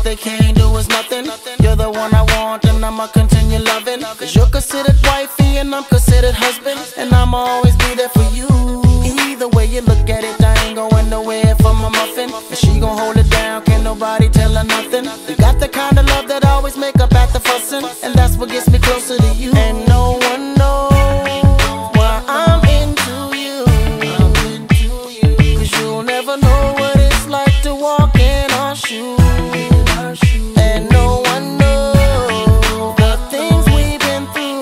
they can't do is nothing. You're the one I want and I'ma continue loving. Cause you're considered wifey and I'm considered husband, and I'ma always be there for you. Either way you look at it, I ain't going nowhere for my muffin. And she gon' hold it down, can't nobody tell her nothing. You got the kind of love that always make up at the fussing, and that's what gets me closer to you. And no one knows why I'm into you. Cause you'll never know what it's like to walk in our shoes. And no one knows the things we've been through,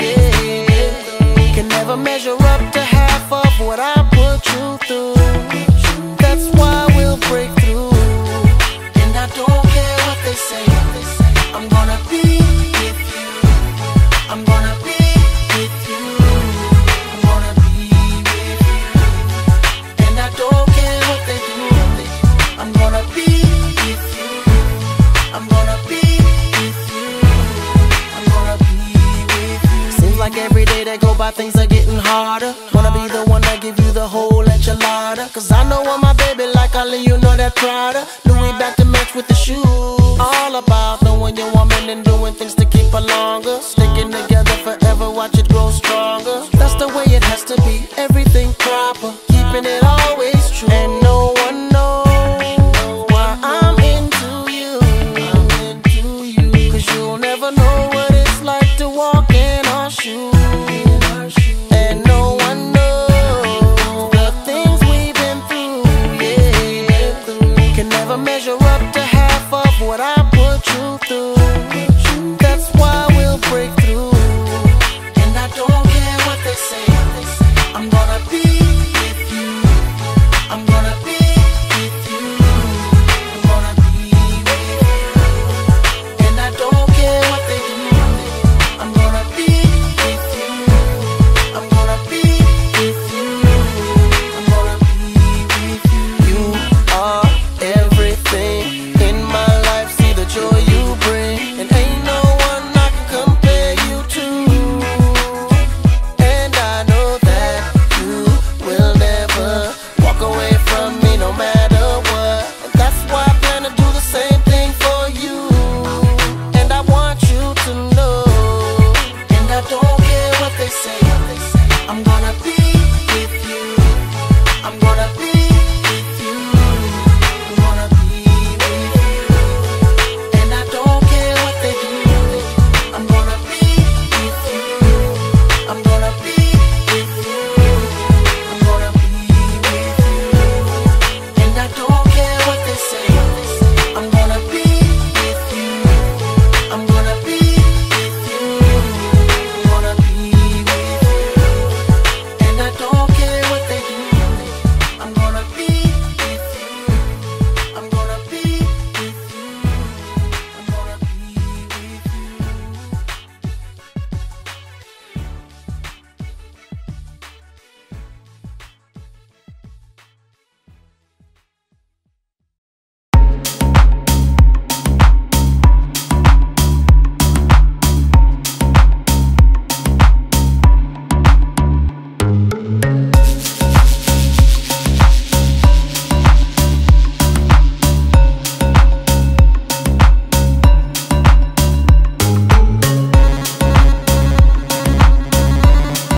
yeah. Can never measure up to half of what I put you through. That's why we'll break through. And I don't care what they say, I'm gonna be with you. I'm gonna be with you. I'm gonna be with you. And I don't care what they do, I'm gonna be with you. I'm gonna be with you. I'm gonna be with you. Seems like every day that go by things are getting harder. Wanna be the one that give you the whole enchilada. Cause I know I'm my baby like Ali, you know that Prada. Louis back to match with the shoes. All about knowing your woman and doing things to keep her longer. Sticking together forever, watch it grow stronger. That's the way it has to be, everything proper, keeping it always true. And no one knows why I'm into you. Cause you'll never know what it's like to walk in our shoes. And no one knows the things we've been through, yeah. Can never measure up to half of what I put you through. That's why we'll break through. And I don't care what they say, I'm gonna be with you. I'm gonna be with you. I'm gonna be with you. And I don't care what they do, I'm gonna be with you. I'm gonna be with you. I'm gonna be with you. You are everything in my life, see the joy you bring, and ain't no one I can compare you to. And I know that you will never walk away from me no matter what. And that's why I plan to do the same thing for you. And I want you to know. And I don't care what they say, I'm gonna be with you. I'm gonna be with you. I'm gonna be with you. And I don't care what they do, I'm gonna be with you. I'm gonna be